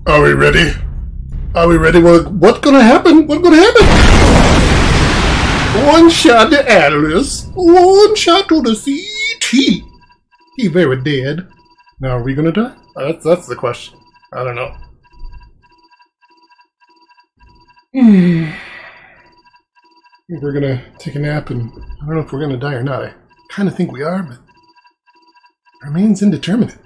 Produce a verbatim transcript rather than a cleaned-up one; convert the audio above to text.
Are we ready? Are we ready? Well, what's gonna happen? What's gonna happen? One shot to Atlas. One shot to the C T. He very dead. Now, are we gonna die? That's, that's the question. I don't know. Hmm. I think we're gonna take a nap, and I don't know if we're gonna die or not. I kind of think we are, but it remains indeterminate.